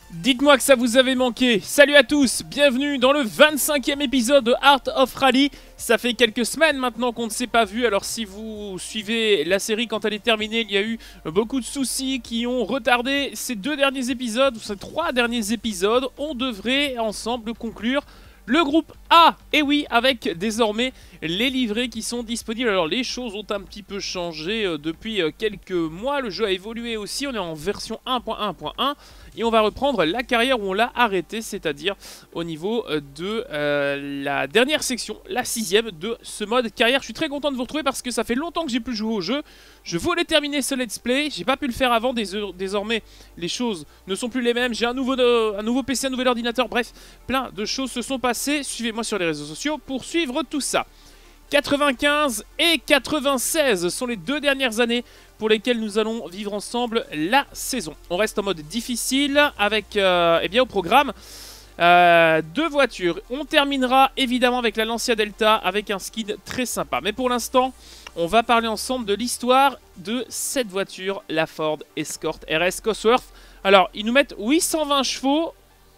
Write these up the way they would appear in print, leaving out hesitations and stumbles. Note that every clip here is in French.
Dites-moi que ça vous avait manqué. Salut à tous, bienvenue dans le 25e épisode de Art of Rally. Ça fait quelques semaines maintenant qu'on ne s'est pas vu, alors si vous suivez la série quand elle est terminée, il y a eu beaucoup de soucis qui ont retardé ces deux derniers épisodes, ou ces trois derniers épisodes. On devrait ensemble conclure le groupe A, et oui, avec désormais les livrets qui sont disponibles. Alors les choses ont un petit peu changé depuis quelques mois, le jeu a évolué aussi, on est en version 1.1.1 et on va reprendre la carrière où on l'a arrêté, c'est-à-dire au niveau de la dernière section, la 6ème de ce mode carrière. Je suis très content de vous retrouver parce que ça fait longtemps que j'ai plus joué au jeu. Je voulais terminer ce let's play, j'ai pas pu le faire avant, désormais les choses ne sont plus les mêmes, j'ai un nouveau PC, un nouvel ordinateur, bref, plein de choses se sont passées. Suivez-moi sur les réseaux sociaux pour suivre tout ça. 95 et 96 sont les deux dernières années pour lesquelles nous allons vivre ensemble la saison. On reste en mode difficile avec, eh bien, au programme, deux voitures. On terminera évidemment avec la Lancia Delta avec un skin très sympa. Mais pour l'instant, on va parler ensemble de l'histoire de cette voiture, la Ford Escort RS Cosworth. Alors, ils nous mettent 820 chevaux.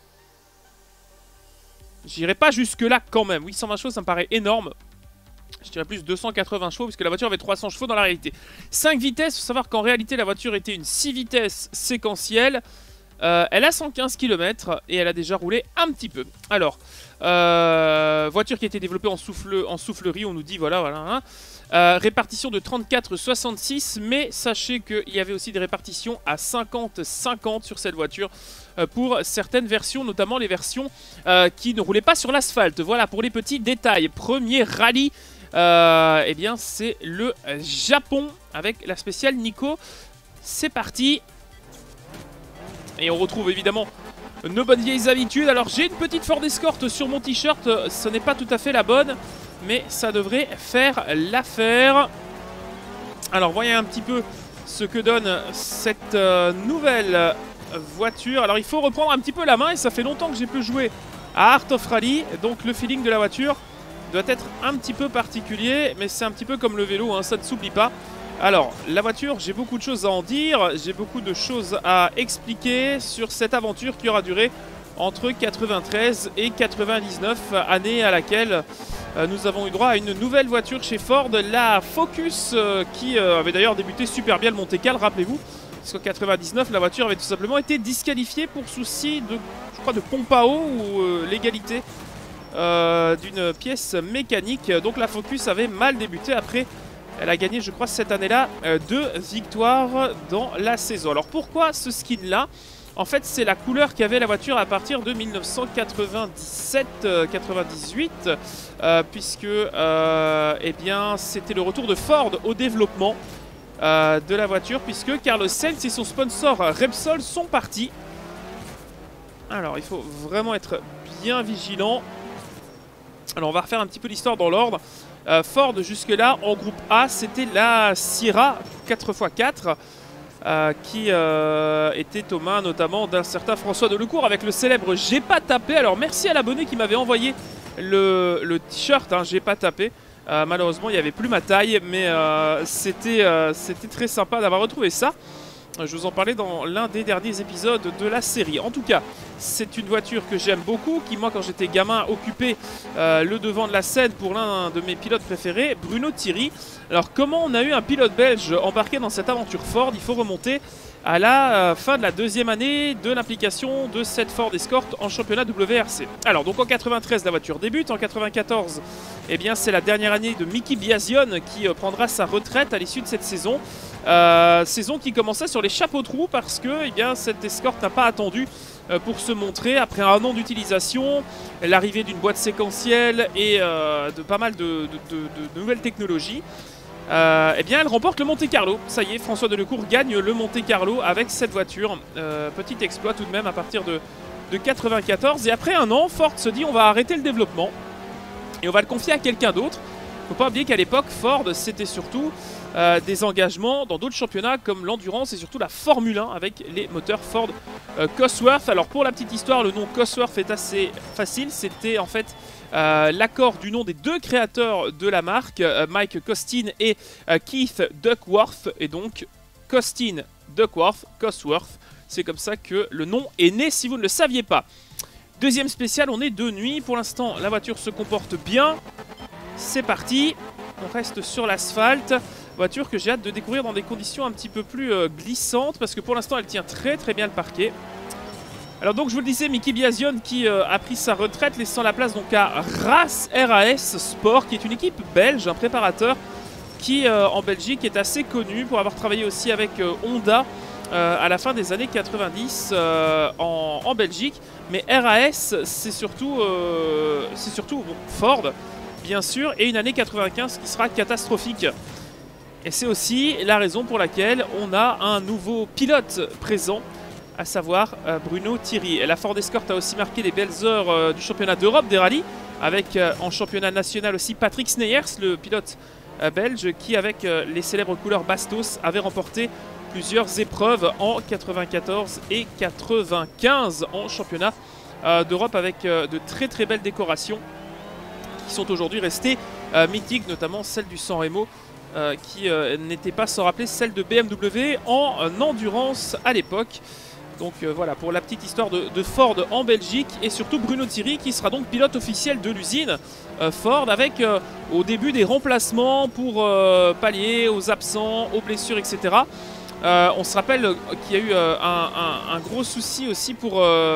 J'irai pas jusque là quand même. 820 chevaux, ça me paraît énorme. Je dirais plus 280 chevaux puisque la voiture avait 300 chevaux dans la réalité. 5 vitesses, il faut savoir qu'en réalité la voiture était une 6 vitesses séquentielle. Elle a 115 km et elle a déjà roulé un petit peu. Alors, voiture qui a été développée en soufflerie, on nous dit voilà. Hein. Répartition de 34-66, mais sachez qu'il y avait aussi des répartitions à 50-50 sur cette voiture pour certaines versions, notamment les versions qui ne roulaient pas sur l'asphalte. Voilà pour les petits détails. Premier rallye, eh bien c'est le Japon avec la spéciale Nico. C'est parti. Et on retrouve évidemment nos bonnes vieilles habitudes. Alors j'ai une petite Ford Escort sur mon t-shirt, ce n'est pas tout à fait la bonne, mais ça devrait faire l'affaire. Alors voyez un petit peu ce que donne cette nouvelle voiture. Alors il faut reprendre un petit peu la main et ça fait longtemps que j'ai pu jouer à Art of Rally, donc le feeling de la voiture doit être un petit peu particulier, mais c'est un petit peu comme le vélo, hein, ça ne s'oublie pas. Alors, la voiture, j'ai beaucoup de choses à en dire, j'ai beaucoup de choses à expliquer sur cette aventure qui aura duré entre 93 et 99, année à laquelle nous avons eu droit à une nouvelle voiture chez Ford, la Focus, qui avait d'ailleurs débuté super bien le Monte-Carlo, rappelez-vous, parce qu'en 99, la voiture avait tout simplement été disqualifiée pour souci de, je crois, de pompe à eau ou l'égalité d'une pièce mécanique. Donc la Focus avait mal débuté. Après, elle a gagné, je crois, cette année-là, 2 victoires dans la saison. Alors pourquoi ce skin-là? En fait, c'est la couleur qu'avait la voiture à partir de 1997-98, puisque eh bien, c'était le retour de Ford au développement de la voiture, puisque Carlos Sainz et son sponsor Repsol sont partis. Alors, il faut vraiment être bien vigilant. Alors, on va refaire un petit peu l'histoire dans l'ordre. Ford, jusque-là, en groupe A, c'était la Sierra 4x4 qui était aux mains notamment d'un certain François Delecourt avec le célèbre J'ai pas tapé. Alors, merci à l'abonné qui m'avait envoyé le t-shirt, hein, J'ai pas tapé. Malheureusement, il n'y avait plus ma taille, mais c'était très sympa d'avoir retrouvé ça. Je vous en parlais dans l'un des derniers épisodes de la série. En tout cas, c'est une voiture que j'aime beaucoup, qui moi quand j'étais gamin occupait le devant de la scène pour l'un de mes pilotes préférés, Bruno Thierry. Alors comment on a eu un pilote belge embarqué dans cette aventure Ford? Il faut remonter à la fin de la deuxième année de l'implication de cette Ford Escort en championnat WRC. Alors donc en 93 la voiture débute, en 94 eh bien c'est la dernière année de Mickey Biasion qui prendra sa retraite à l'issue de cette saison. Saison qui commençait sur les chapeaux de roue parce que eh bien, cette Escort n'a pas attendu pour se montrer après un an d'utilisation, l'arrivée d'une boîte séquentielle et de pas mal de nouvelles technologies. Eh bien elle remporte le Monte-Carlo. Ça y est, François Delecourt gagne le Monte-Carlo avec cette voiture. Petit exploit tout de même à partir de 94. Et après un an, Ford se dit on va arrêter le développement et on va le confier à quelqu'un d'autre. Il ne faut pas oublier qu'à l'époque, Ford, c'était surtout des engagements dans d'autres championnats comme l'endurance et surtout la Formule 1 avec les moteurs Ford Cosworth. Alors pour la petite histoire, le nom Cosworth est assez facile. C'était en fait l'accord du nom des deux créateurs de la marque, Mike Costin et Keith Duckworth. Et donc Costin, Duckworth, Cosworth. C'est comme ça que le nom est né, si vous ne le saviez pas. Deuxième spécial, on est de nuit. Pour l'instant, la voiture se comporte bien. C'est parti. On reste sur l'asphalte. Voiture que j'ai hâte de découvrir dans des conditions un petit peu plus glissantes, parce que pour l'instant, elle tient très très bien le parquet. Alors donc, je vous le disais, Miki Biasion qui a pris sa retraite, laissant la place donc à RAS Sport, qui est une équipe belge, un préparateur qui en Belgique est assez connu pour avoir travaillé aussi avec Honda à la fin des années 90 en Belgique. Mais RAS, c'est surtout bon, Ford, bien sûr, et une année 95 qui sera catastrophique. Et c'est aussi la raison pour laquelle on a un nouveau pilote présent, à savoir Bruno Thierry. Et la Ford Escort a aussi marqué les belles heures du championnat d'Europe des rallyes, avec en championnat national aussi Patrick Sneyers, le pilote belge, qui avec les célèbres couleurs Bastos avait remporté plusieurs épreuves en 94 et 95 en championnat d'Europe, avec de très très belles décorations qui sont aujourd'hui restées mythiques, notamment celle du San Remo, qui n'était pas sans rappeler celle de BMW en endurance à l'époque. Donc voilà pour la petite histoire de Ford en Belgique, et surtout Bruno Thierry qui sera donc pilote officiel de l'usine Ford, avec au début des remplacements pour pallier aux absents, aux blessures, etc. On se rappelle qu'il y a eu un gros souci aussi pour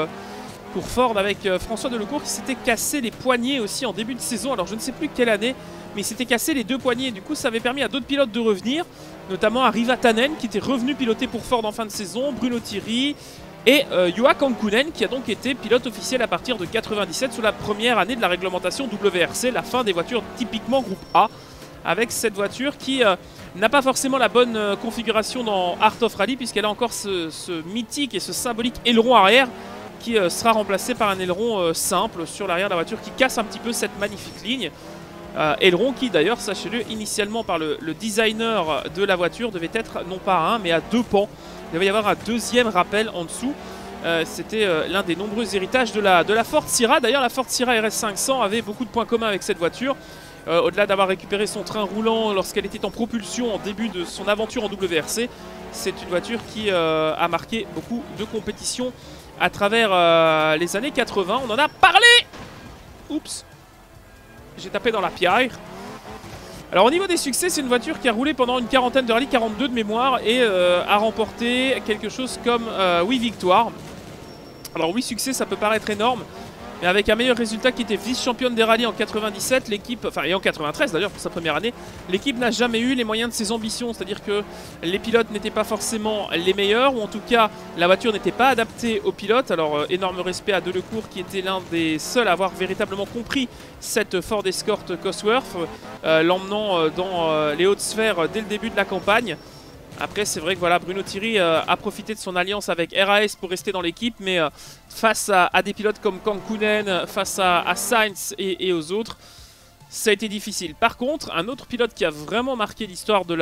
Ford avec François Delecourt, qui s'était cassé les poignets aussi en début de saison. Alors je ne sais plus quelle année, mais il s'était cassé les deux poignets. Du coup, ça avait permis à d'autres pilotes de revenir, notamment à Rivatanen qui était revenu piloter pour Ford en fin de saison, Bruno Thierry et Juha Kankkunen qui a donc été pilote officiel à partir de 97 sous la première année de la réglementation WRC, la fin des voitures typiquement groupe A, avec cette voiture qui n'a pas forcément la bonne configuration dans Art of Rally, puisqu'elle a encore ce mythique et ce symbolique aileron arrière qui sera remplacé par un aileron simple sur l'arrière de la voiture, qui casse un petit peu cette magnifique ligne. Aileron qui d'ailleurs, sachez-le, initialement par le designer de la voiture devait être non pas à un mais à deux pans. Il devait y avoir un deuxième rappel en dessous. C'était l'un des nombreux héritages de la Ford Sierra. D'ailleurs, la Ford Sierra RS500 avait beaucoup de points communs avec cette voiture. Au-delà d'avoir récupéré son train roulant lorsqu'elle était en propulsion en début de son aventure en WRC, c'est une voiture qui a marqué beaucoup de compétitions à travers les années 80. On en a parlé. Oups, j'ai tapé dans la pierre. Alors au niveau des succès, c'est une voiture qui a roulé pendant une quarantaine de rallyes, 42 de mémoire, et a remporté quelque chose comme 8 victoires. Alors 8 succès, ça peut paraître énorme, mais avec un meilleur résultat qui était vice-championne des rallyes en 97, l'équipe, enfin et en 93 d'ailleurs pour sa première année, l'équipe n'a jamais eu les moyens de ses ambitions, c'est-à-dire que les pilotes n'étaient pas forcément les meilleurs, ou en tout cas la voiture n'était pas adaptée aux pilotes. Alors énorme respect à Delecourt qui était l'un des seuls à avoir véritablement compris cette Ford Escort Cosworth, l'emmenant dans les hautes sphères dès le début de la campagne. Après, c'est vrai que voilà, Bruno Thierry a profité de son alliance avec RAS pour rester dans l'équipe, mais face à des pilotes comme Kankkunen, face à Sainz et aux autres, ça a été difficile. Par contre, un autre pilote qui a vraiment marqué l'histoire de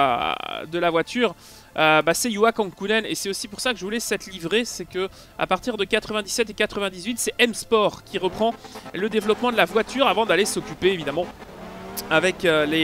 la voiture, c'est Juha Kankkunen, et c'est aussi pour ça que je voulais cette livrée. C'est que à partir de 97 et 98, c'est M-Sport qui reprend le développement de la voiture avant d'aller s'occuper évidemment avec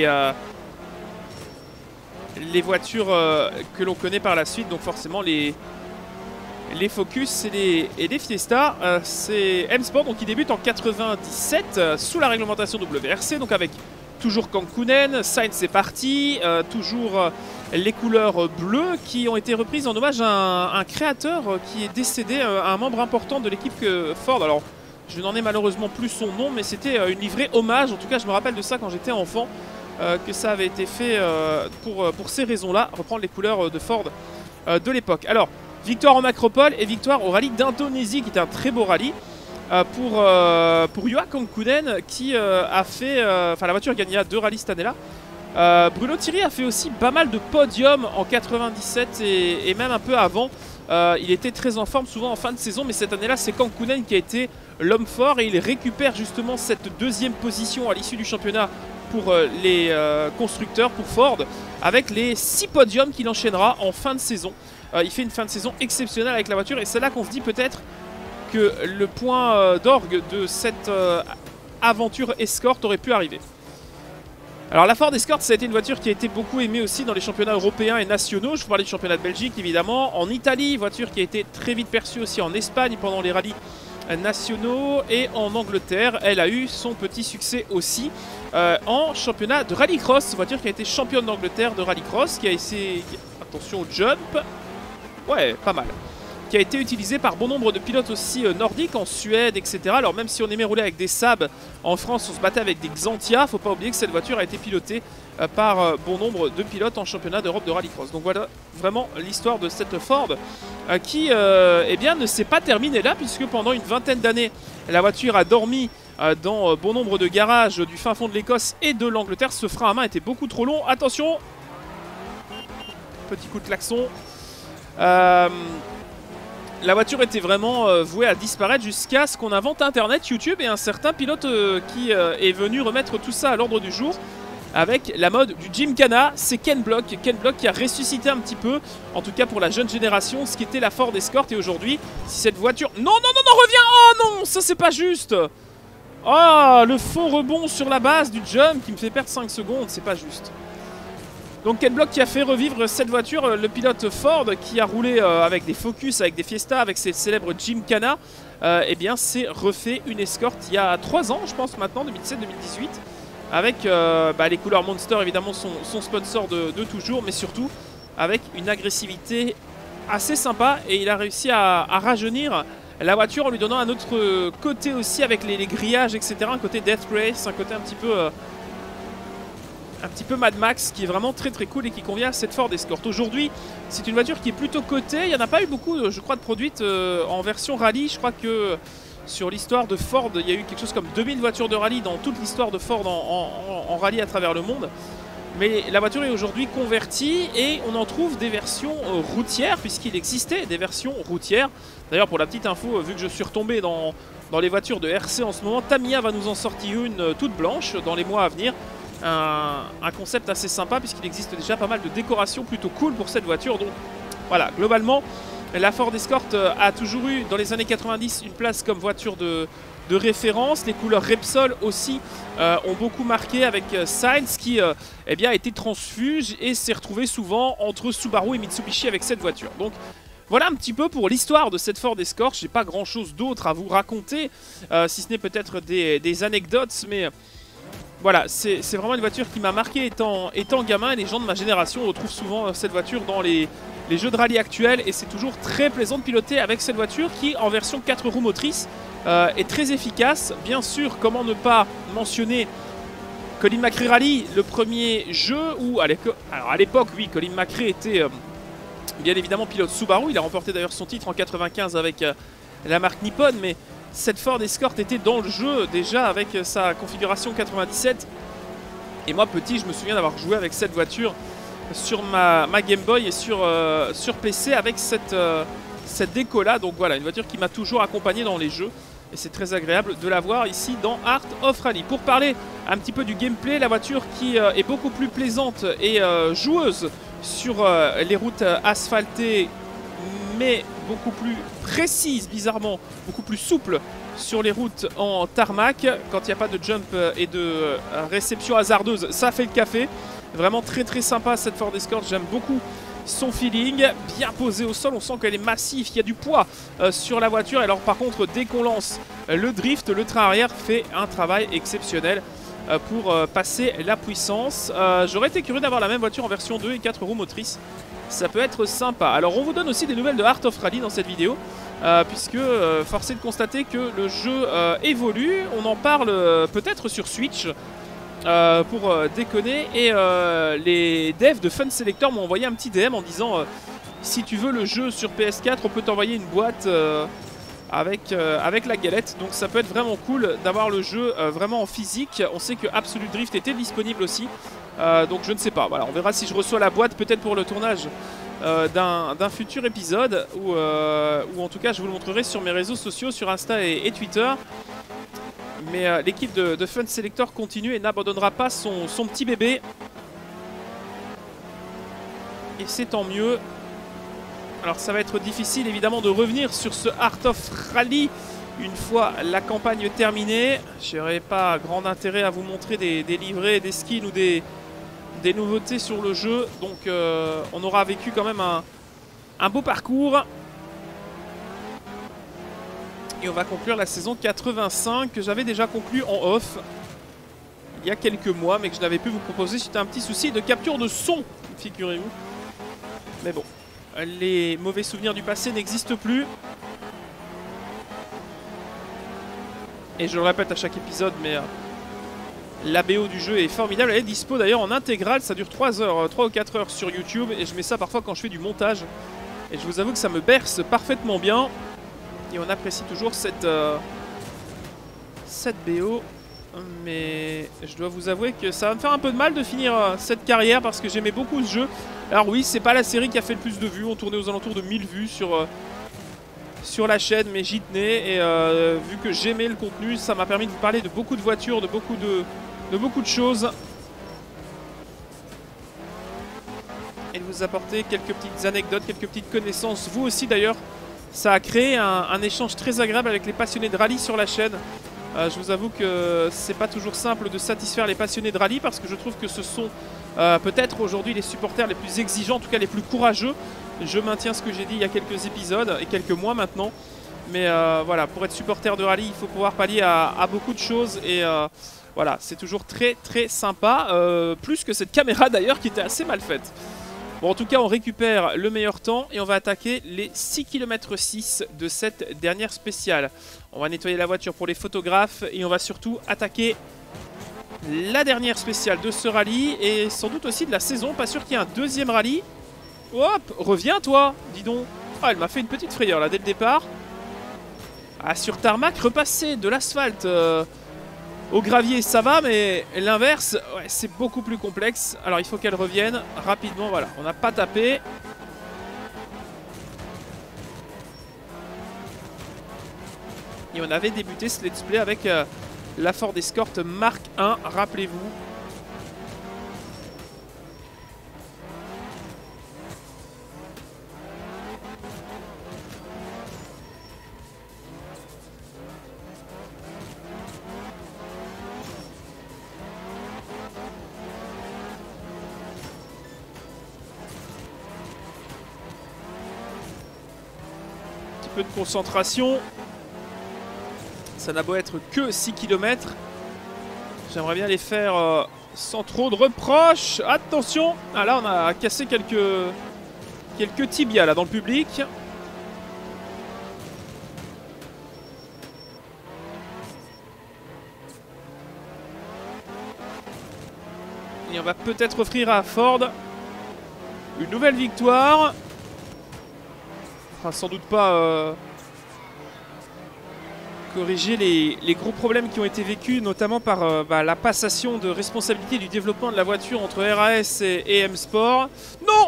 les voitures que l'on connaît par la suite, donc forcément les Focus et les Fiesta. C'est M-Sport donc qui débute en 97 sous la réglementation WRC, donc avec toujours Kankkunen, Sainz est parti, toujours les couleurs bleues qui ont été reprises en hommage à un créateur qui est décédé, un membre important de l'équipe Ford. Alors je n'en ai malheureusement plus son nom, mais c'était une livrée hommage, en tout cas je me rappelle de ça quand j'étais enfant. Que ça avait été fait pour ces raisons-là, reprendre les couleurs de Ford de l'époque. Alors, victoire en Acropole et victoire au rallye d'Indonésie, qui était un très beau rallye pour Juha Kankkunen, qui a fait... Enfin, la voiture gagna 2 rallyes cette année-là. Bruno Thierry a fait aussi pas mal de podiums en 97 et même un peu avant. Il était très en forme, souvent en fin de saison, mais cette année-là, c'est Kankkunen qui a été l'homme fort, et il récupère justement cette deuxième position à l'issue du championnat pour les constructeurs, pour Ford, avec les 6 podiums qu'il enchaînera en fin de saison. Il fait une fin de saison exceptionnelle avec la voiture, et c'est là qu'on se dit peut-être que le point d'orgue de cette aventure Escort aurait pu arriver. Alors la Ford Escort, ça a été une voiture qui a été beaucoup aimée aussi dans les championnats européens et nationaux. Je vous parlais du championnat de Belgique évidemment. En Italie, voiture qui a été très vite perçue aussi en Espagne pendant les rallyes nationaux. Et en Angleterre, elle a eu son petit succès aussi en championnat de rallycross. Voiture qui a été championne d'Angleterre de rallycross, qui a essayé... Attention au jump. Ouais, pas mal. Qui a été utilisé par bon nombre de pilotes aussi nordiques en Suède, etc. Alors même si on aimait rouler avec des Saab, en France on se battait avec des Xantia. Faut pas oublier que cette voiture a été pilotée par bon nombre de pilotes en championnat d'Europe de rallycross. Donc voilà vraiment l'histoire de cette Ford qui eh bien, ne s'est pas terminée là, puisque pendant une vingtaine d'années la voiture a dormi dans bon nombre de garages du fin fond de l'Écosse et de l'Angleterre. Ce frein à main était beaucoup trop long. Attention, petit coup de klaxon. La voiture était vraiment vouée à disparaître jusqu'à ce qu'on invente Internet, YouTube et un certain pilote qui est venu remettre tout ça à l'ordre du jour avec la mode du Gymkhana. C'est Ken Block qui a ressuscité un petit peu, en tout cas pour la jeune génération, ce qui était la Ford Escort. Et aujourd'hui, si cette voiture... Non, non, non, non, reviens. Oh non, ça c'est pas juste. Oh, le faux rebond sur la base du jump qui me fait perdre 5 secondes, c'est pas juste. Donc Ken Block qui a fait revivre cette voiture, le pilote Ford qui a roulé avec des Focus, avec des Fiesta, avec ses célèbres Gymkhana, eh bien c'est refait une Escort il y a 3 ans, je pense maintenant, 2017-2018, avec les couleurs Monster évidemment son sponsor de toujours, mais surtout avec une agressivité assez sympa, et il a réussi à rajeunir la voiture en lui donnant un autre côté aussi avec les grillages, etc. Un côté Death Race, un côté un petit peu Mad Max qui est vraiment très très cool et qui convient à cette Ford Escort. Aujourd'hui, c'est une voiture qui est plutôt cotée. Il n'y en a pas eu beaucoup, je crois, de produites en version rallye. Je crois que sur l'histoire de Ford, il y a eu quelque chose comme 2000 voitures de rallye dans toute l'histoire de Ford en rallye à travers le monde. Mais la voiture est aujourd'hui convertie et on en trouve des versions routières, puisqu'il existait des versions routières. D'ailleurs, pour la petite info, vu que je suis retombé dans les voitures de RC en ce moment, Tamiya va nous en sortir une toute blanche dans les mois à venir. Un concept assez sympa, puisqu'il existe déjà pas mal de décorations plutôt cool pour cette voiture. Donc voilà, globalement la Ford Escort a toujours eu dans les années 90 une place comme voiture de référence. Les couleurs Repsol aussi ont beaucoup marqué, avec Sainz qui eh bien, a été transfuge et s'est retrouvé souvent entre Subaru et Mitsubishi avec cette voiture. Donc voilà un petit peu pour l'histoire de cette Ford Escort. J'ai pas grand chose d'autre à vous raconter, si ce n'est peut-être des anecdotes, mais voilà, c'est vraiment une voiture qui m'a marqué étant gamin, et les gens de ma génération retrouvent souvent cette voiture dans les jeux de rallye actuels, et c'est toujours très plaisant de piloter avec cette voiture qui, en version 4 roues motrices, est très efficace. Bien sûr, comment ne pas mentionner Colin McRae Rally, le premier jeu où, alors à l'époque, oui, Colin McRae était bien évidemment pilote Subaru. Il a remporté d'ailleurs son titre en 95 avec la marque Nippon, mais cette Ford Escort était dans le jeu déjà avec sa configuration 97. Et moi petit, je me souviens d'avoir joué avec cette voiture sur ma Game Boy et sur PC avec cette déco là. Donc voilà, une voiture qui m'a toujours accompagné dans les jeux. Et c'est très agréable de la voir ici dans Art of Rally. Pour parler un petit peu du gameplay, la voiture qui est beaucoup plus plaisante et joueuse sur les routes asphaltées, mais beaucoup plus précise, bizarrement, beaucoup plus souple sur les routes en tarmac. Quand il n'y a pas de jump et de réception hasardeuse, ça fait le café. Vraiment très très sympa cette Ford Escort, j'aime beaucoup son feeling, bien posé au sol, on sent qu'elle est massive, il y a du poids sur la voiture. Alors par contre, dès qu'on lance le drift, le train arrière fait un travail exceptionnel pour passer la puissance. J'aurais été curieux d'avoir la même voiture en version 2 et 4 roues motrices. Ça peut être sympa. Alors on vous donne aussi des nouvelles de Art of Rally dans cette vidéo, puisque force est de constater que le jeu évolue. On en parle peut-être sur Switch pour déconner, et les devs de Fun Selector m'ont envoyé un petit DM en disant si tu veux le jeu sur PS4, on peut t'envoyer une boîte avec la galette. Donc ça peut être vraiment cool d'avoir le jeu vraiment en physique. On sait que Absolute Drift était disponible aussi. Donc je ne sais pas, voilà, on verra si je reçois la boîte peut-être pour le tournage d'un futur épisode, ou en tout cas je vous le montrerai sur mes réseaux sociaux, sur Insta et Twitter. Mais l'équipe de Fun Selector continue et n'abandonnera pas son petit bébé, et c'est tant mieux. Alors ça va être difficile évidemment de revenir sur ce Art of Rally une fois la campagne terminée. Je n'aurai pas grand intérêt à vous montrer des livrets, des skins ou des nouveautés sur le jeu. Donc on aura vécu quand même un beau parcours. Et on va conclure la saison 85 que j'avais déjà conclue en off il y a quelques mois, mais que je n'avais pu vous proposer suite à un petit souci de capture de son, figurez-vous. Mais bon, les mauvais souvenirs du passé n'existent plus. Et je le répète à chaque épisode, mais la BO du jeu est formidable. Elle est dispo d'ailleurs en intégrale, ça dure 3 ou 4 heures sur YouTube. Et je mets ça parfois quand je fais du montage. Et je vous avoue que ça me berce parfaitement bien. Et on apprécie toujours cette BO. Mais je dois vous avouer que ça va me faire un peu de mal de finir cette carrière parce que j'aimais beaucoup ce jeu. Alors oui, c'est pas la série qui a fait le plus de vues. On tournait aux alentours de 1000 vues sur la chaîne, mais j'y tenais. Et vu que j'aimais le contenu, ça m'a permis de vous parler de beaucoup de voitures, de beaucoup de choses. Et de vous apporter quelques petites anecdotes, quelques petites connaissances. Vous aussi d'ailleurs, ça a créé un échange très agréable avec les passionnés de rallye sur la chaîne. Je vous avoue que c'est pas toujours simple de satisfaire les passionnés de rallye parce que je trouve que ce sont peut-être aujourd'hui les supporters les plus exigeants, en tout cas les plus courageux. Je maintiens ce que j'ai dit il y a quelques épisodes et quelques mois maintenant. Mais voilà, pour être supporter de rallye, il faut pouvoir pallier à beaucoup de choses. Et voilà, c'est toujours très très sympa. Plus que cette caméra d'ailleurs qui était assez mal faite. Bon, en tout cas, on récupère le meilleur temps et on va attaquer les 6 km 6 de cette dernière spéciale. On va nettoyer la voiture pour les photographes et on va surtout attaquer la dernière spéciale de ce rallye et sans doute aussi de la saison. Pas sûr qu'il y ait un deuxième rallye. Hop, reviens toi, dis donc. Ah, elle m'a fait une petite frayeur là dès le départ. Ah, sur tarmac, repasser de l'asphalte au gravier, ça va, mais l'inverse, ouais, c'est beaucoup plus complexe. Alors il faut qu'elle revienne rapidement, voilà. On n'a pas tapé. Et on avait débuté ce let's play avec la Ford Escort Mark 1, rappelez-vous. Peu de concentration. Ça n'a beau être que 6 km. J'aimerais bien les faire sans trop de reproches. Attention. Ah là on a cassé quelques tibias là dans le public. Et on va peut-être offrir à Ford une nouvelle victoire. Sans doute pas corriger les gros problèmes qui ont été vécus, notamment par la passation de responsabilité du développement de la voiture entre RAS et M Sport. Non!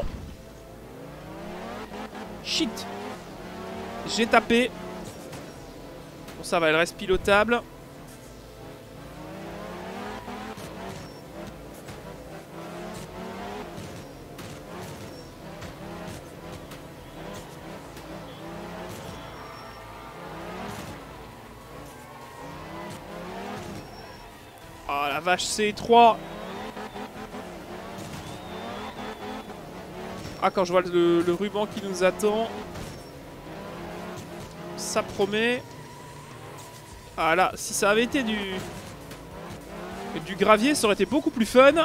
Shit! J'ai tapé. Bon, ça va, elle reste pilotable. Oh la vache, c'est étroit. Ah, quand je vois le ruban qui nous attend, ça promet. Ah là, si ça avait été du gravier, ça aurait été beaucoup plus fun.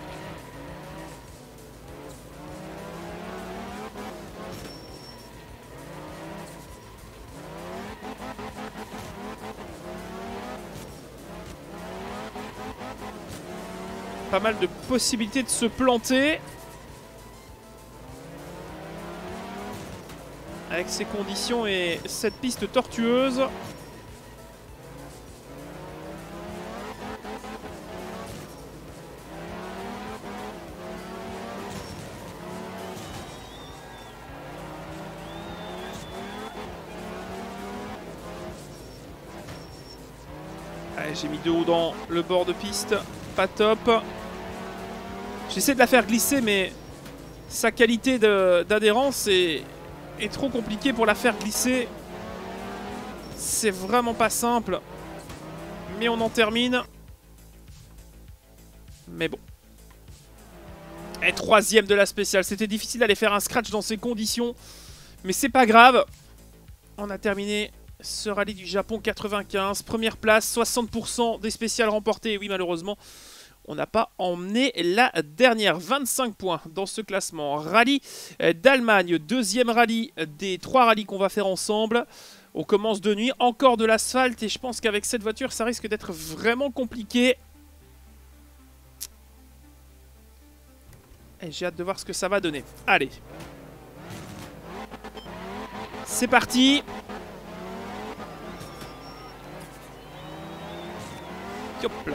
Pas mal de possibilités de se planter. Avec ces conditions et cette piste tortueuse. J'ai mis de haut dans le bord de piste. Pas top. J'essaie de la faire glisser, mais sa qualité d'adhérence est trop compliquée pour la faire glisser. C'est vraiment pas simple. Mais on en termine. Mais bon. Et troisième de la spéciale. C'était difficile d'aller faire un scratch dans ces conditions. Mais c'est pas grave. On a terminé ce rallye du Japon 95. Première place, 60% des spéciales remportées. Et oui, malheureusement, on n'a pas emmené la dernière. 25 points dans ce classement. Rallye d'Allemagne. Deuxième rallye des 3 rallyes qu'on va faire ensemble. On commence de nuit. Encore de l'asphalte. Et je pense qu'avec cette voiture, ça risque d'être vraiment compliqué. Et j'ai hâte de voir ce que ça va donner. Allez. C'est parti. Hop là.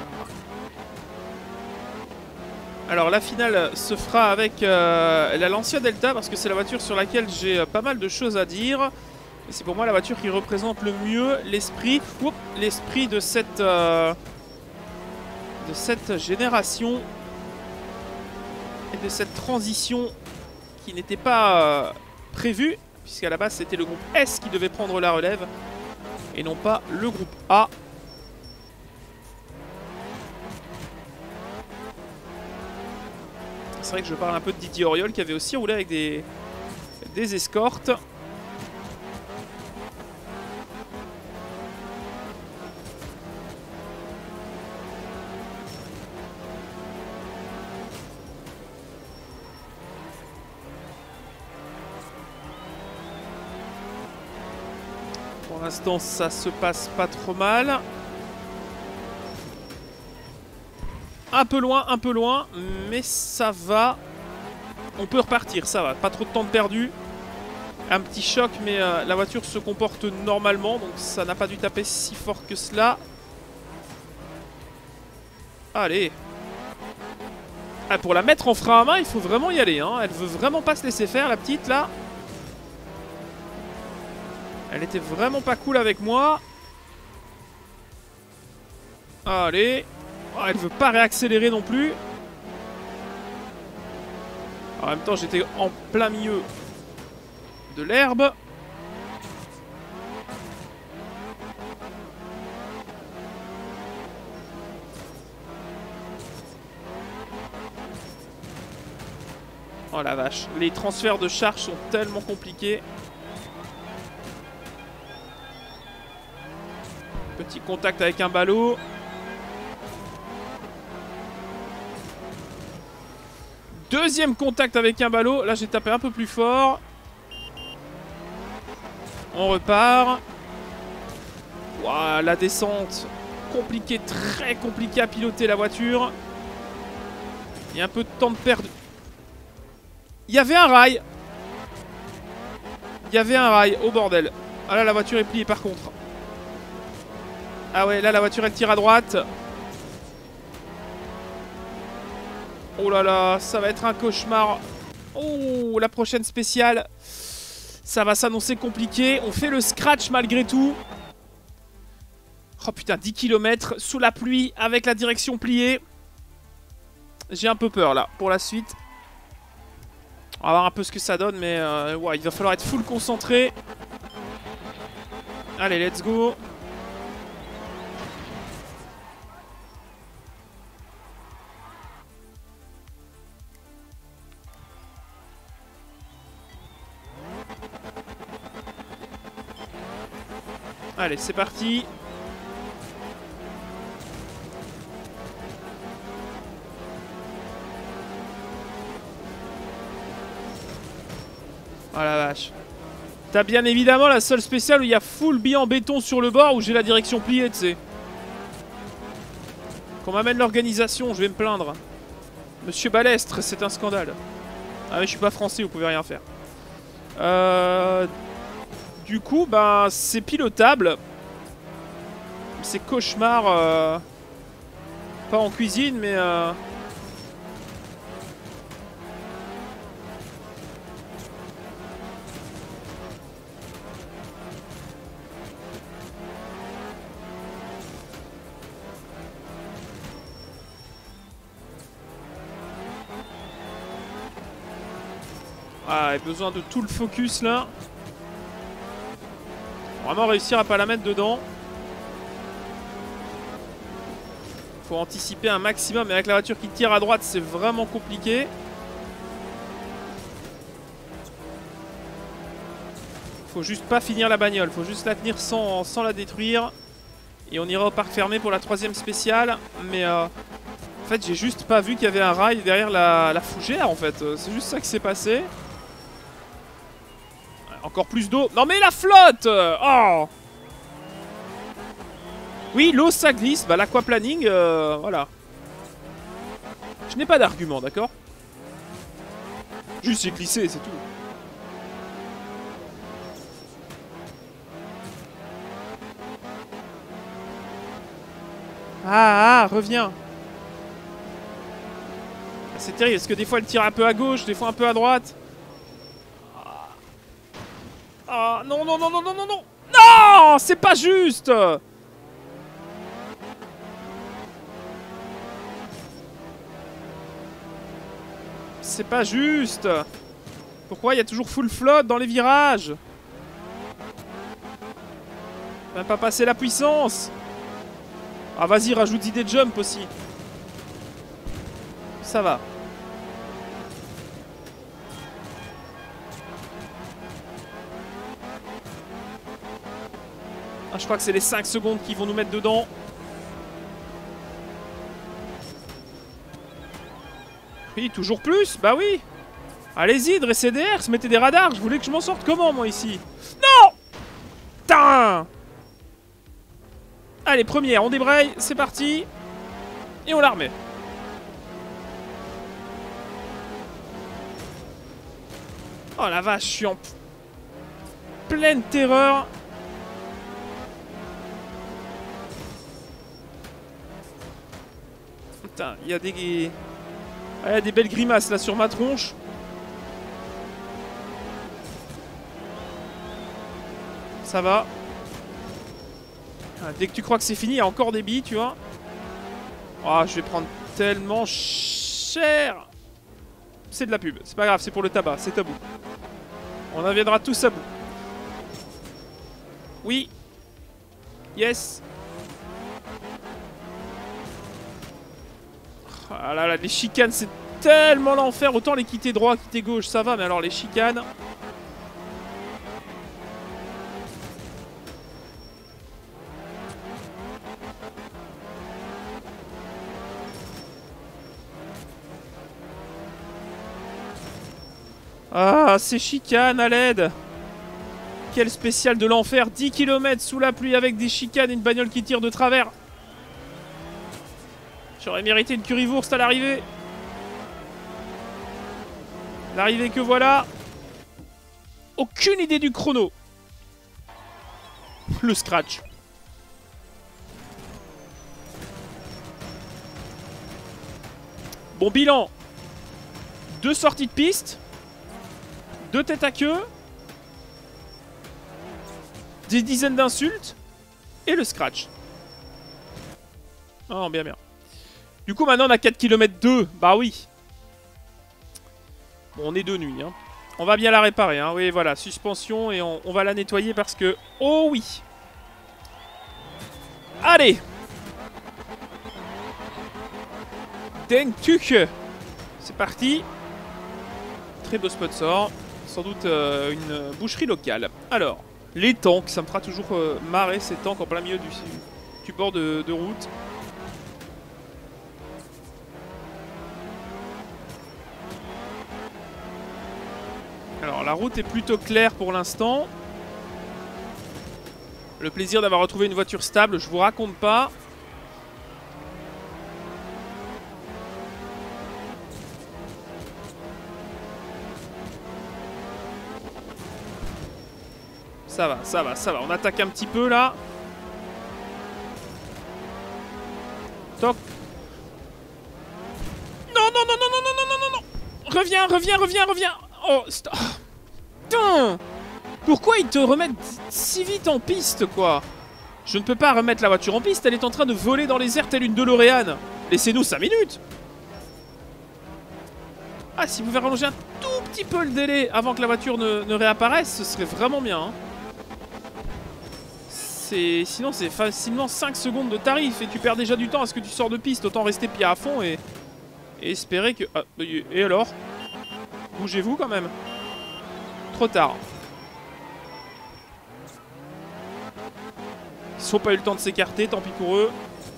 Alors la finale se fera avec la Lancia Delta parce que c'est la voiture sur laquelle j'ai pas mal de choses à dire. Et c'est pour moi la voiture qui représente le mieux l'esprit de cette génération. Et de cette transition qui n'était pas prévue, puisqu'à la base c'était le groupe S qui devait prendre la relève, et non pas le groupe A. C'est vrai que je parle un peu de Didier Auriol qui avait aussi roulé avec des escortes. Pour l'instant, ça se passe pas trop mal. Un peu loin, mais ça va. On peut repartir, ça va. Pas trop de temps de perdu. Un petit choc, mais la voiture se comporte normalement, donc ça n'a pas dû taper si fort que cela. Allez. Ah, pour la mettre en frein à main, il faut vraiment y aller, hein. Elle veut vraiment pas se laisser faire, la petite, là. Elle était vraiment pas cool avec moi. Allez. Oh, elle veut pas réaccélérer non plus. En même temps, j'étais en plein milieu de l'herbe. Oh la vache. Les transferts de charge sont tellement compliqués. Petit contact avec un ballot. Deuxième contact avec un ballot. Là, j'ai tapé un peu plus fort. On repart. Ouah, la descente. Compliqué, très compliqué à piloter la voiture. Il y a un peu de temps de perdu. Il y avait un rail. Il y avait un rail. Oh bordel. Ah là, la voiture est pliée par contre. Ah ouais, là, la voiture, elle tire à droite. Oh là là, ça va être un cauchemar. Oh, la prochaine spéciale. Ça va s'annoncer compliqué. On fait le scratch malgré tout. Oh putain, 10 km sous la pluie avec la direction pliée. J'ai un peu peur là pour la suite. On va voir un peu ce que ça donne, mais ouais, il va falloir être full concentré. Allez, let's go. Allez, c'est parti. Oh la vache. T'as bien évidemment la seule spéciale où il y a full billet en béton sur le bord où j'ai la direction pliée, tu sais. Qu'on m'amène l'organisation, je vais me plaindre. Monsieur Balestre, c'est un scandale. Ah mais je suis pas français, vous pouvez rien faire. Du coup, ben, c'est pilotable. C'est cauchemar. Pas en cuisine, mais... Ah, il y a besoin de tout le focus là. Vraiment réussir à pas la mettre dedans. Faut anticiper un maximum. Mais avec la voiture qui tire à droite, c'est vraiment compliqué. Faut juste pas finir la bagnole. Faut juste la tenir sans la détruire. Et on ira au parc fermé pour la 3ème spéciale. Mais en fait, j'ai juste pas vu qu'il y avait un rail derrière la fougère en fait. C'est juste ça qui s'est passé. Encore plus d'eau. Non mais la flotte. Oh. Oui, l'eau ça glisse. Bah l'aquaplaning, voilà. Je n'ai pas d'argument, d'accord? Juste j'ai glissé, c'est tout. Ah, reviens. C'est terrible, parce que des fois elle tire un peu à gauche, des fois un peu à droite. Ah, non, non, non, non, non, non, non. Non, c'est pas juste. C'est pas juste. Pourquoi il y a toujours full flotte dans les virages? Même pas passer la puissance. Ah vas-y, rajoute des jumps aussi. Ça va. Ah, je crois que c'est les 5 secondes qui vont nous mettre dedans. Oui, toujours plus. Bah oui. Allez-y, dressez des airs, mettez des radars. Je voulais que je m'en sorte comment, moi, ici? Non. Putain. Allez, première, on débraye, c'est parti. Et on la remet. Oh la vache, je suis en pleine terreur. Putain, il y a des... Ah, il y a des belles grimaces là sur ma tronche. Ça va. Ah, dès que tu crois que c'est fini, il y a encore des billes, tu vois. Oh, je vais prendre tellement cher. C'est de la pub, c'est pas grave, c'est pour le tabac, c'est tabou. On en viendra tous à bout. Oui. Yes. Ah là là, les chicanes, c'est tellement l'enfer. Autant les quitter droit, quitter gauche, ça va, mais alors les chicanes... Ah, ces chicanes à l'aide. Quel spécial de l'enfer. 10 km sous la pluie avec des chicanes et une bagnole qui tire de travers. J'aurais mérité une currywurst à l'arrivée. L'arrivée que voilà. Aucune idée du chrono. Le scratch. Bon bilan. 2 sorties de piste. 2 têtes à queue. Des dizaines d'insultes. Et le scratch. Oh, bien, bien. Du coup, maintenant, on a 4 km 2. Bah oui. Bon, on est de nuit. Hein. On va bien la réparer. Hein. Oui, voilà. Suspension. Et on va la nettoyer parce que... Oh oui. Allez. Dengtuk. C'est parti. Très beau sponsor. Sans doute une boucherie locale. Alors, les tanks. Ça me fera toujours marrer ces tanks en plein milieu du bord de route. Alors, la route est plutôt claire pour l'instant. Le plaisir d'avoir retrouvé une voiture stable, je vous raconte pas. Ça va, ça va, ça va. On attaque un petit peu là. Toc. Non, non, non, non, non, non, non, non, non. Reviens, reviens, reviens, reviens. Oh, stop. Putain. Pourquoi ils te remettent si vite en piste, quoi? Je ne peux pas remettre la voiture en piste. Elle est en train de voler dans les airs telle une DeLorean. Laissez-nous 5 minutes. Ah, si vous pouvez rallonger un tout petit peu le délai avant que la voiture ne réapparaisse, ce serait vraiment bien. Hein. sinon c'est facilement 5 secondes de tarif et tu perds déjà du temps à ce que tu sors de piste. Autant rester pied à fond et espérer que... Ah, et alors? Bougez-vous quand même. Trop tard. Ils n'ont pas eu le temps de s'écarter, tant pis pour eux.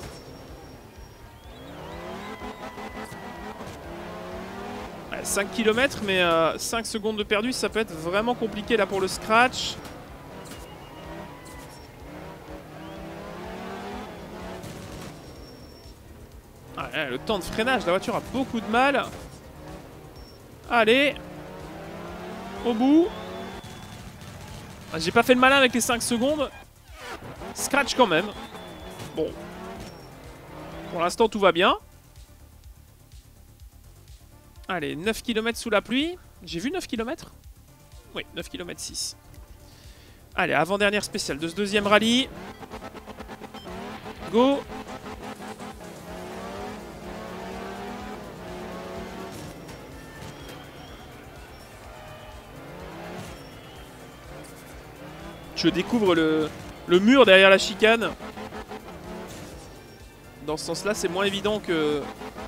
Ouais, 5 km, mais 5 secondes de perdu, ça peut être vraiment compliqué là pour le scratch. Ouais, le temps de freinage, la voiture a beaucoup de mal. Allez. Au bout. J'ai pas fait le malin avec les 5 secondes. Scratch quand même. Bon. Pour l'instant, tout va bien. Allez, 9 km sous la pluie. J'ai vu 9 km? Oui, 9 km 6. Allez, avant-dernière spéciale de ce deuxième rallye. Go. Je découvre le mur derrière la chicane. Dans ce sens-là, c'est moins évident que...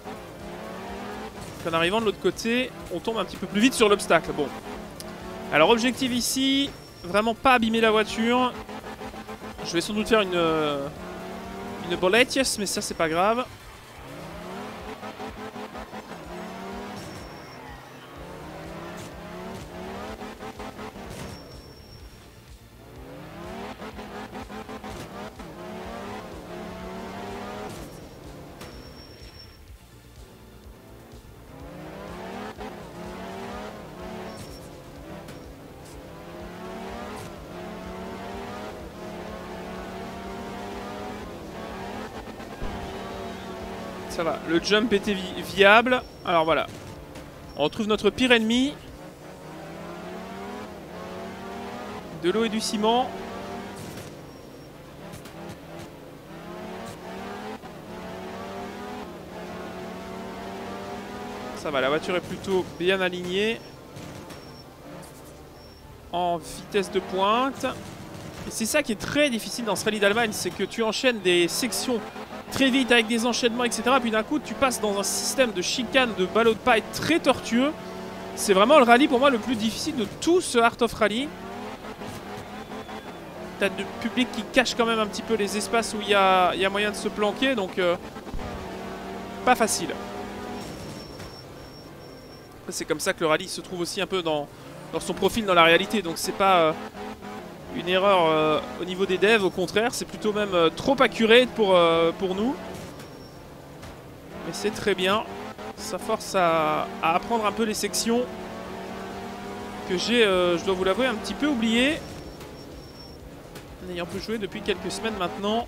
qu'en arrivant de l'autre côté, on tombe un petit peu plus vite sur l'obstacle. Bon. Alors, objectif ici, vraiment pas abîmer la voiture. Je vais sans doute faire une bolette, mais ça, c'est pas grave. Ça va, le jump était viable. Alors voilà, on retrouve notre pire ennemi. De l'eau et du ciment. Ça va, la voiture est plutôt bien alignée. En vitesse de pointe. Et c'est ça qui est très difficile dans ce rallye d'Allemagne, c'est que tu enchaînes des sections très vite avec des enchaînements, etc. Puis d'un coup, tu passes dans un système de chicane, de ballot de paille très tortueux. C'est vraiment le rallye pour moi le plus difficile de tout ce Art of Rally. T'as du public qui cache quand même un petit peu les espaces où il y a moyen de se planquer, donc pas facile. C'est comme ça que le rallye se trouve aussi un peu dans son profil dans la réalité, donc c'est pas une erreur au niveau des devs, au contraire, c'est plutôt même trop accurate pour nous. Mais c'est très bien, ça force à apprendre un peu les sections que j'ai, je dois vous l'avouer, un petit peu oubliées. En ayant pu jouer depuis quelques semaines maintenant.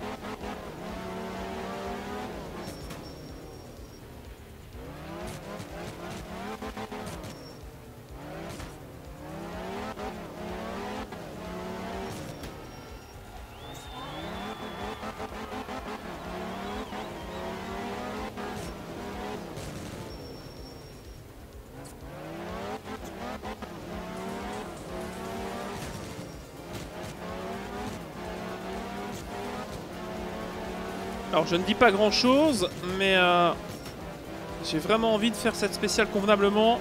Alors je ne dis pas grand chose, mais j'ai vraiment envie de faire cette spéciale convenablement.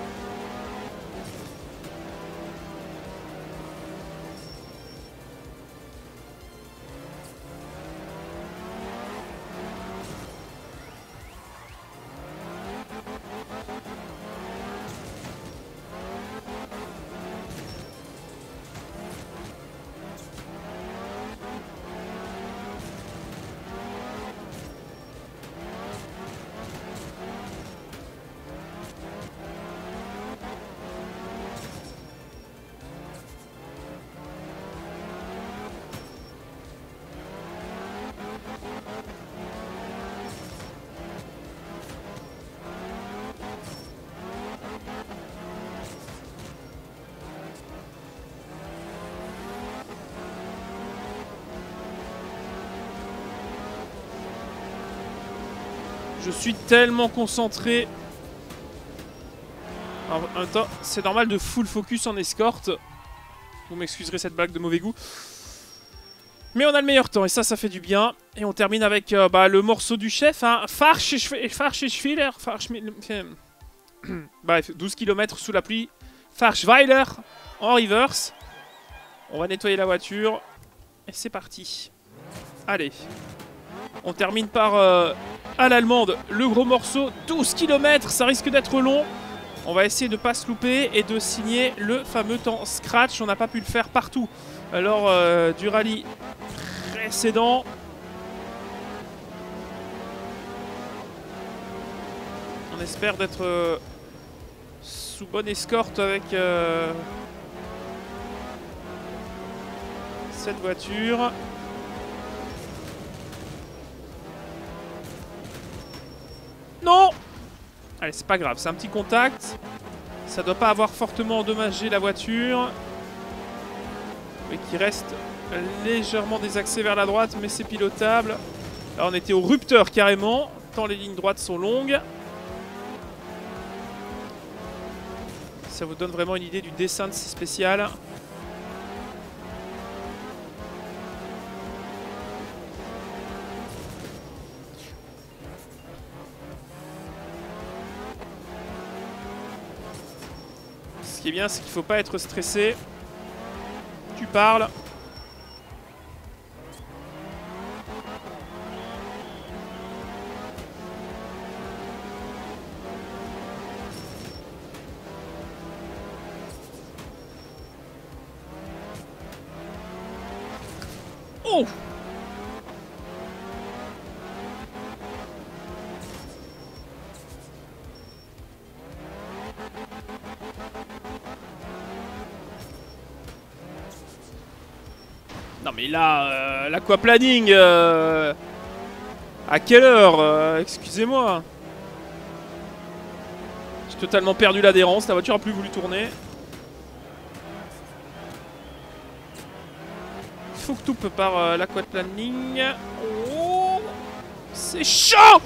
Je suis tellement concentré. Alors, en même temps, c'est normal de full focus en escorte. Vous m'excuserez cette blague de mauvais goût. Mais on a le meilleur temps et ça fait du bien. Et on termine avec le morceau du chef, hein. Farschweiler. Bref, 12 km sous la pluie. Farschweiler en reverse. On va nettoyer la voiture. Et c'est parti. Allez. On termine par, à l'allemande, le gros morceau. 12 km, ça risque d'être long. On va essayer de ne pas se louper et de signer le fameux temps scratch. On n'a pas pu le faire partout lors du rallye précédent. On espère d'être sous bonne escorte avec cette voiture. Non! Allez, c'est pas grave, c'est un petit contact. Ça doit pas avoir fortement endommagé la voiture. Mais qui reste légèrement désaxé vers la droite, mais c'est pilotable. Là, on était au rupteur carrément, tant les lignes droites sont longues. Ça vous donne vraiment une idée du dessin de ces spéciales. Ce qui est bien, c'est qu'il ne faut pas être stressé. Tu parles. Oh! Non mais là, l'aquaplaning, à quelle heure? Excusez-moi. J'ai totalement perdu l'adhérence, la voiture a plus voulu tourner. Faut que tout peut par l'aquaplaning. Oh, c'est chaud!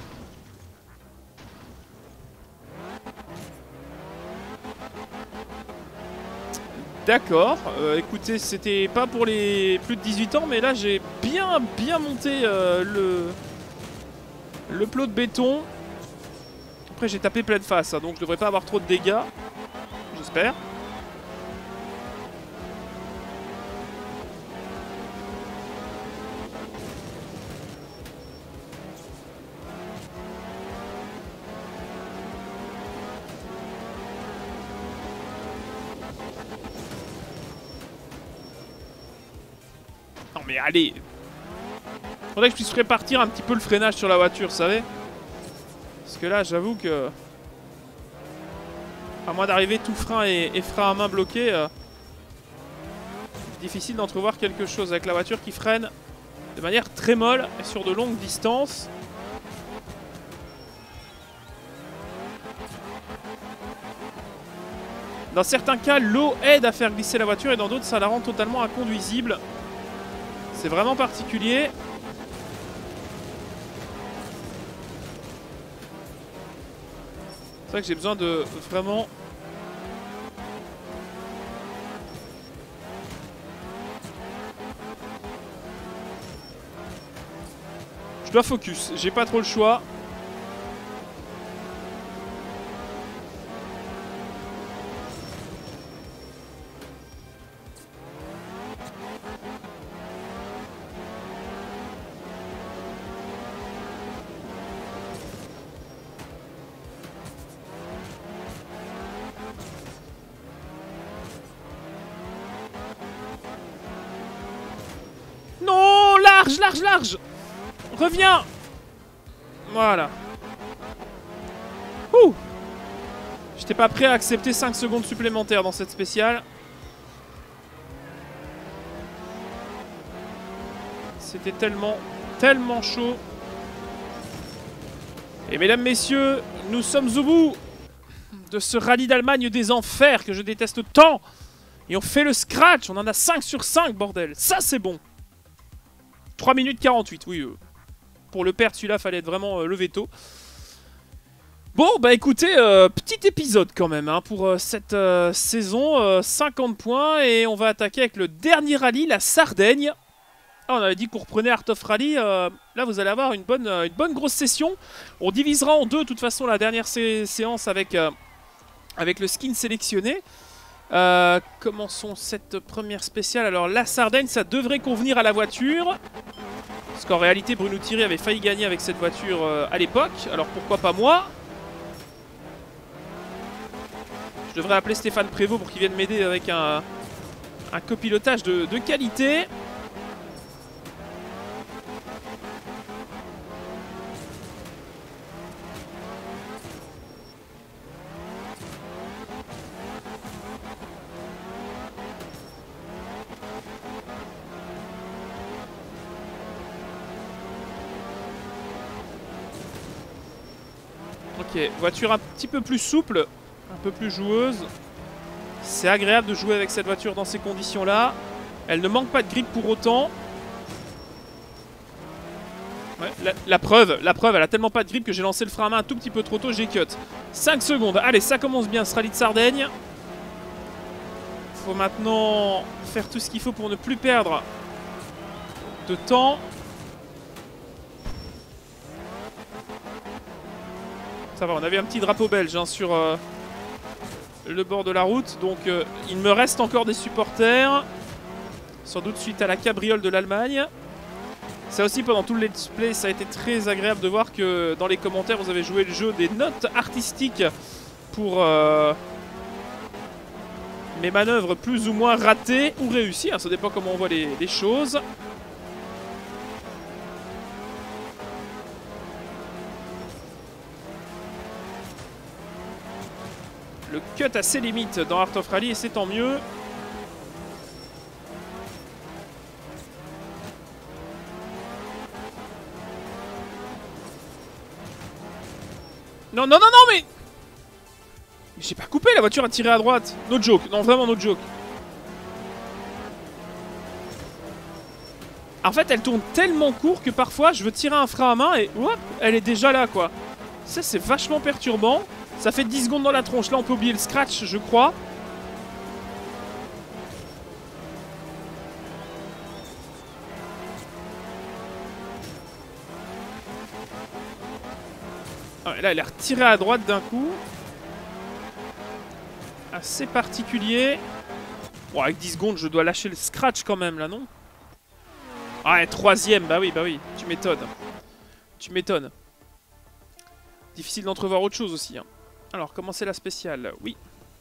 D'accord, écoutez, c'était pas pour les plus de 18 ans, mais là j'ai bien monté le plot de béton. Après j'ai tapé pleine face, hein, donc je devrais pas avoir trop de dégâts, j'espère. Non mais allez! Faudrait que je puisse répartir un petit peu le freinage sur la voiture, vous savez? Parce que là, j'avoue que... à moins d'arriver tout frein et frein à main bloqué, difficile d'entrevoir quelque chose avec la voiture qui freine de manière très molle et sur de longues distances. Dans certains cas, l'eau aide à faire glisser la voiture et dans d'autres, ça la rend totalement inconduisible. C'est vraiment particulier. C'est vrai que j'ai besoin de vraiment... Je dois focus, j'ai pas trop le choix. Large! Reviens! Voilà. Ouh! J'étais pas prêt à accepter 5 secondes supplémentaires dans cette spéciale. C'était tellement chaud. Et mesdames, messieurs, nous sommes au bout de ce rallye d'Allemagne des enfers que je déteste tant. Et on fait le scratch, on en a 5 sur 5, bordel. Ça, c'est bon. 3 minutes 48, oui. Pour le perdre, celui-là, fallait être vraiment le veto. Bon, bah écoutez, petit épisode quand même hein, pour cette saison. 50 points et on va attaquer avec le dernier rallye, la Sardaigne. Ah, on avait dit qu'on reprenait Art of Rally. Là, vous allez avoir une bonne grosse session. On divisera en deux, de toute façon, la dernière séance avec le skin sélectionné. Commençons cette première spéciale. Alors, la Sardaigne, ça devrait convenir à la voiture. Parce qu'en réalité, Bruno Thierry avait failli gagner avec cette voiture à l'époque. Alors, pourquoi pas moi? Je devrais appeler Stéphane Prévost pour qu'il vienne m'aider avec un copilotage de qualité. Ok, voiture un petit peu plus souple, un peu plus joueuse. C'est agréable de jouer avec cette voiture dans ces conditions-là. Elle ne manque pas de grip pour autant. Ouais, la preuve, elle a tellement pas de grip que j'ai lancé le frein à main un tout petit peu trop tôt, j'ai cut. 5 secondes, allez, ça commence bien ce rallye de Sardaigne. Faut maintenant faire tout ce qu'il faut pour ne plus perdre de temps. Ça va, on avait un petit drapeau belge hein, sur le bord de la route. Donc il me reste encore des supporters. Sans doute suite à la cabriole de l'Allemagne. Ça aussi, pendant tout le let's play, ça a été très agréable de voir que dans les commentaires, vous avez joué le jeu des notes artistiques pour mes manœuvres plus ou moins ratées ou réussies. Ça dépend comment on voit les choses. Le cut a ses limites dans Art of Rally et c'est tant mieux. Non, non, non, non, mais... J'ai pas coupé, la voiture a tiré à droite. No joke, non, vraiment no joke. En fait, elle tourne tellement court que parfois, je veux tirer un frein à main et... Hop, elle est déjà là, quoi. Ça, c'est vachement perturbant. Ça fait 10 secondes dans la tronche. Là, on peut oublier le scratch, je crois. Ah ouais, là, elle est retirée à droite d'un coup. Assez particulier. Bon, avec 10 secondes, je dois lâcher le scratch quand même, là, non? Ah ouais, troisième, bah oui, tu m'étonnes. Tu m'étonnes. Difficile d'entrevoir autre chose aussi. Hein. Alors, commencer la spéciale, oui.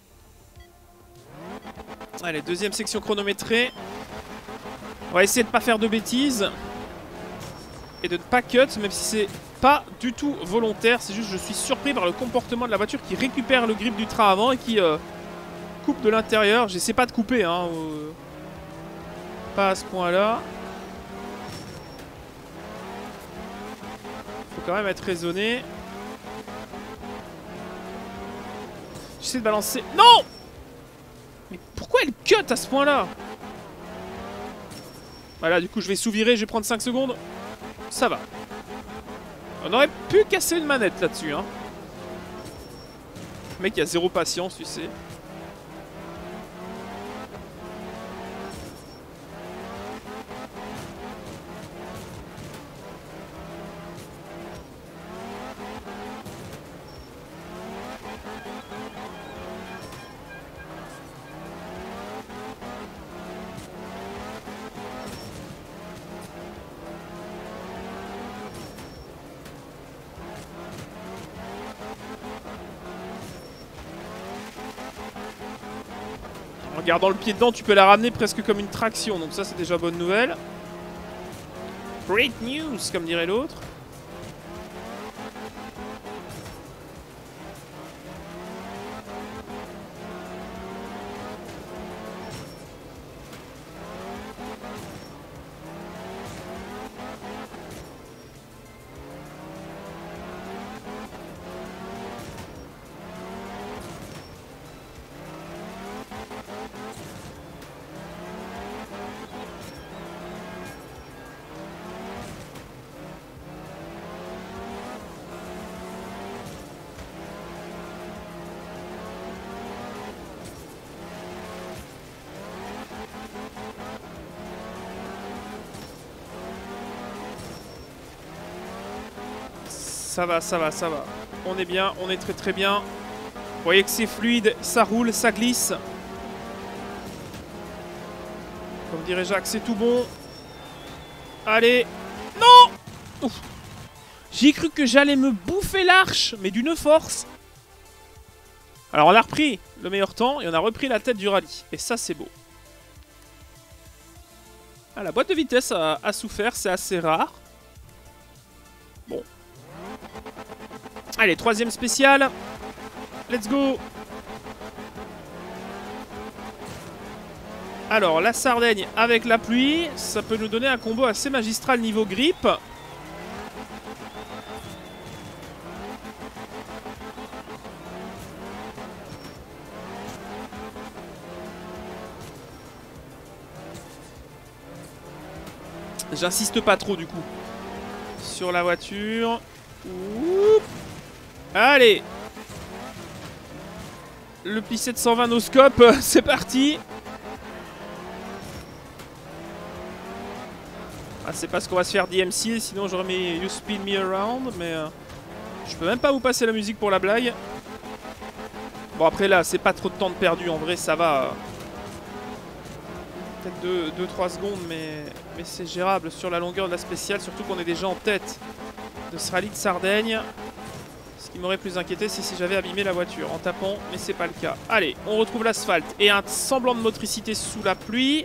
Allez, deuxième section chronométrée. On va essayer de ne pas faire de bêtises. Et de ne pas cut, même si c'est pas du tout volontaire. C'est juste que je suis surpris par le comportement de la voiture qui récupère le grip du train avant et qui coupe de l'intérieur. J'essaie pas de couper, hein. Pas à ce point-là. Faut quand même être raisonné. J'essaie de balancer... Non! Mais pourquoi elle cut à ce point-là? Voilà, du coup, je vais sous-virer, je vais prendre 5 secondes. Ça va. On aurait pu casser une manette là-dessus, hein. Le mec, il a zéro patience, tu sais. En gardant le pied dedans, tu peux la ramener presque comme une traction. Donc ça, c'est déjà bonne nouvelle. Great news, comme dirait l'autre. Ça va, ça va, ça va. On est bien, on est très très bien. Vous voyez que c'est fluide, ça roule, ça glisse. Comme dirait Jacques, c'est tout bon. Allez. Non! Ouf. J'ai cru que j'allais me bouffer l'arche, mais d'une force. Alors on a repris le meilleur temps et on a repris la tête du rallye. Et ça c'est beau. Ah, la boîte de vitesse a souffert, c'est assez rare. Bon. Allez, troisième spécial. Let's go. Alors, la Sardaigne avec la pluie, ça peut nous donner un combo assez magistral niveau grippe. J'insiste pas trop du coup sur la voiture. Oup. Allez. Le Pi 720 no scope, c'est parti. Ah, c'est pas ce qu'on va se faire DMC, sinon j'aurais mis You Spin Me Around, mais je peux même pas vous passer la musique pour la blague. Bon, après là, c'est pas trop de temps de perdu, en vrai ça va. Peut-être 2-3 secondes, mais c'est gérable sur la longueur de la spéciale, surtout qu'on est déjà en tête de ce rallye de Sardaigne. Ce qui m'aurait plus inquiété, c'est si j'avais abîmé la voiture en tapant, mais c'est pas le cas. Allez, on retrouve l'asphalte et un semblant de motricité sous la pluie.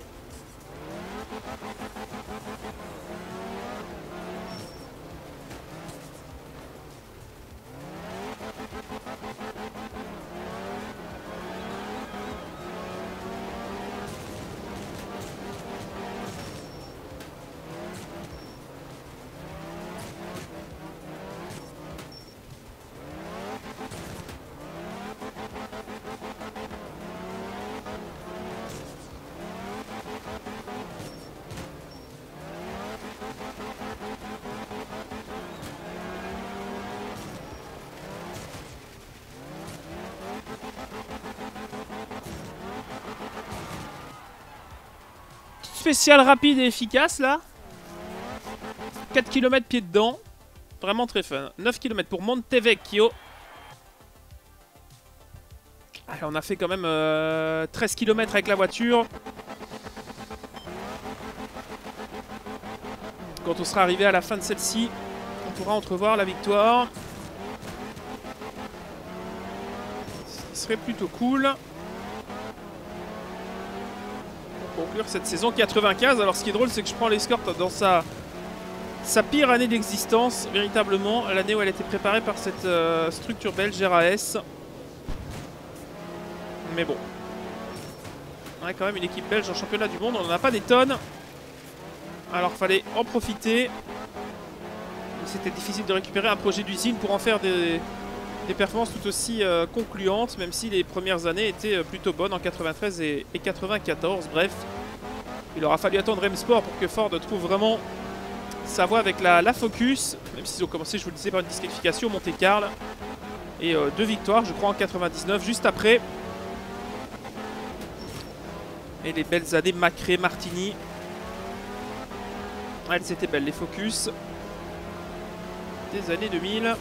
Spécial rapide et efficace là. 4 km pied dedans. Vraiment très fun. 9 km pour Montevecchio. Allez, on a fait quand même 13 km avec la voiture. Quand on sera arrivé à la fin de celle-ci, on pourra entrevoir la victoire. Ce serait plutôt cool. Conclure cette saison 95. Alors ce qui est drôle, c'est que je prends l'escorte dans sa pire année d'existence, véritablement, l'année où elle a été préparée par cette structure belge RAS. Mais bon, on a quand même une équipe belge en championnat du monde, on n'en a pas des tonnes. Alors fallait en profiter. C'était difficile de récupérer un projet d'usine pour en faire des performances tout aussi concluantes, même si les premières années étaient plutôt bonnes en 93 et 94. Bref, il aura fallu attendre M-Sport pour que Ford trouve vraiment sa voie avec la Focus, même s'ils ont commencé, je vous le disais, par une disqualification, Monte-Carlo, et 2 victoires, je crois, en 99, juste après. Et les belles années Macré, Martini. Elles étaient belles, les Focus des années 2000.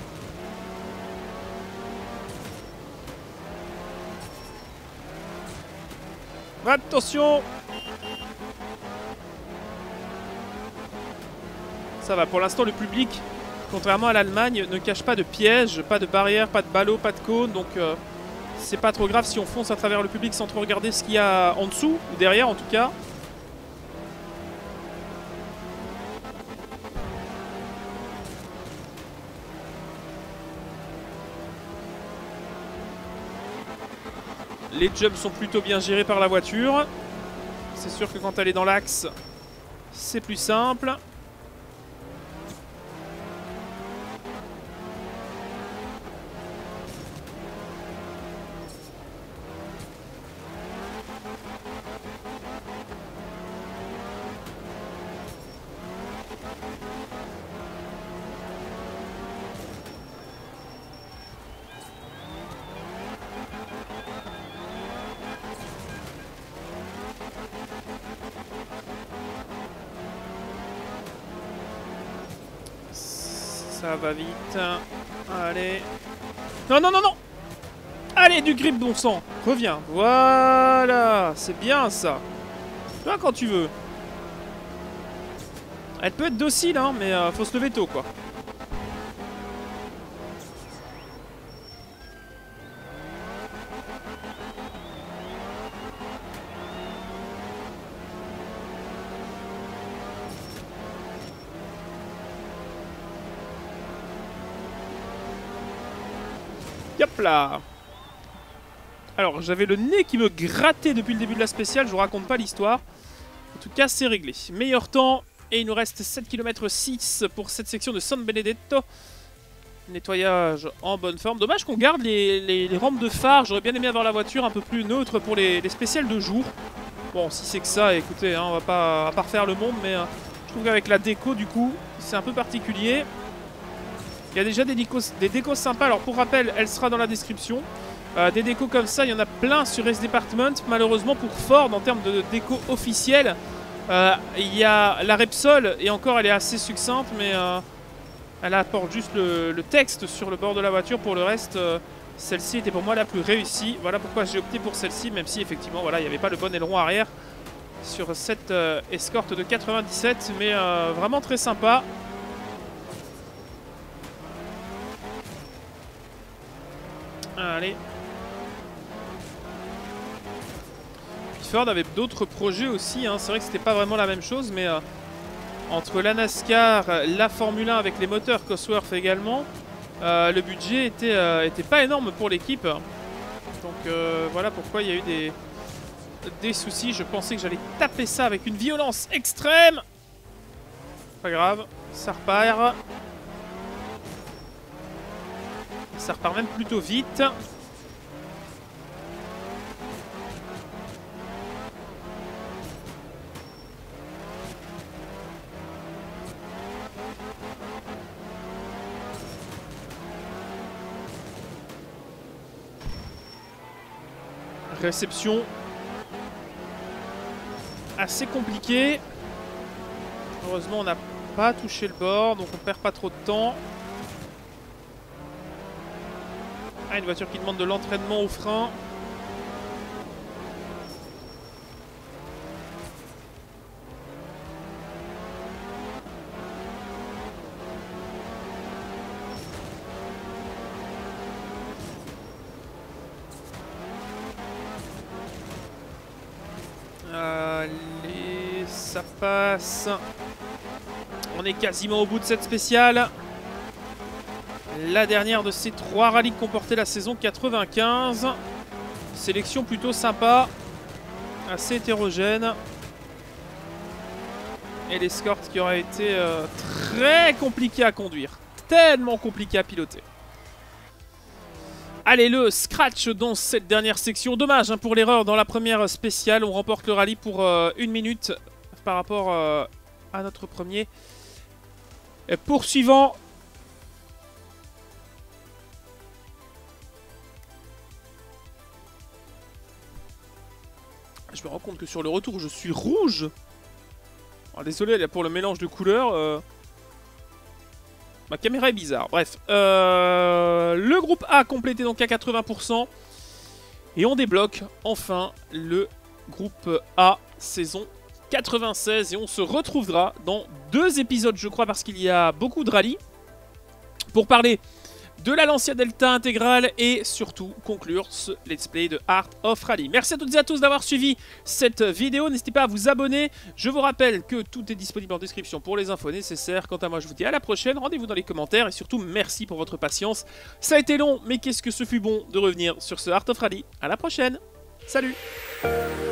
Attention! Ça va, pour l'instant le public, contrairement à l'Allemagne, ne cache pas de piège, pas de barrière, pas de ballot, pas de cône, donc c'est pas trop grave si on fonce à travers le public sans trop regarder ce qu'il y a en dessous, ou derrière en tout cas. Les jumps sont plutôt bien gérés par la voiture. C'est sûr que quand elle est dans l'axe, c'est plus simple. Ça va vite. Allez. Non, non, non, non. Allez, du grip, bon sang. Reviens. Voilà. C'est bien, ça. Viens quand tu veux. Elle peut être docile, hein, mais faut se lever tôt, quoi. Yop là. Alors, j'avais le nez qui me grattait depuis le début de la spéciale, je vous raconte pas l'histoire. En tout cas, c'est réglé. Meilleur temps, et il nous reste 7 km 6 pour cette section de San Benedetto. Nettoyage en bonne forme. Dommage qu'on garde les rampes de phare, j'aurais bien aimé avoir la voiture un peu plus neutre pour les spéciales de jour. Bon, si c'est que ça, écoutez, hein, on va pas refaire le monde, mais je trouve qu'avec la déco, du coup, c'est un peu particulier. Il y a déjà des décos sympas, alors pour rappel, elle sera dans la description. Des décos comme ça, il y en a plein sur Race Department. Malheureusement pour Ford, en termes de déco officielle, il y a la Repsol, et encore elle est assez succincte, mais elle apporte juste le texte sur le bord de la voiture. Pour le reste, celle-ci était pour moi la plus réussie. Voilà pourquoi j'ai opté pour celle-ci, même si effectivement voilà, il n'y avait pas le bon aileron arrière sur cette Escort de 97, mais vraiment très sympa. Allez. Ford avait d'autres projets aussi, hein. C'est vrai que c'était pas vraiment la même chose, mais entre la NASCAR, la Formule 1 avec les moteurs Cosworth également, le budget était pas énorme pour l'équipe. Donc voilà pourquoi il y a eu des soucis. Je pensais que j'allais taper ça avec une violence extrême. Pas grave, ça repart. Ça repart même plutôt vite. Réception assez compliquée. Heureusement, on n'a pas touché le bord, donc on perd pas trop de temps. Ah, une voiture qui demande de l'entraînement au frein. Allez, ça passe. On est quasiment au bout de cette spéciale. La dernière de ces 3 rallyes que comportait la saison 95. Sélection plutôt sympa. Assez hétérogène. Et l'Escort qui aura été très compliqué à conduire. Tellement compliqué à piloter. Allez, le scratch dans cette dernière section. Dommage hein, pour l'erreur dans la première spéciale. On remporte le rallye pour 1 minute par rapport à notre premier. Et poursuivant. Je me rends compte que sur le retour, je suis rouge. Alors, désolé pour le mélange de couleurs. Ma caméra est bizarre. Bref. Le groupe A complété donc à 80%. Et on débloque enfin le groupe A saison 96. Et on se retrouvera dans 2 épisodes, je crois, parce qu'il y a beaucoup de rallyes. Pour parler de la Lancia Delta intégrale et surtout conclure ce let's play de Art of Rally. Merci à toutes et à tous d'avoir suivi cette vidéo. N'hésitez pas à vous abonner. Je vous rappelle que tout est disponible en description pour les infos nécessaires. Quant à moi, je vous dis à la prochaine. Rendez-vous dans les commentaires et surtout merci pour votre patience. Ça a été long, mais qu'est-ce que ce fut bon de revenir sur ce Art of Rally. À la prochaine. Salut.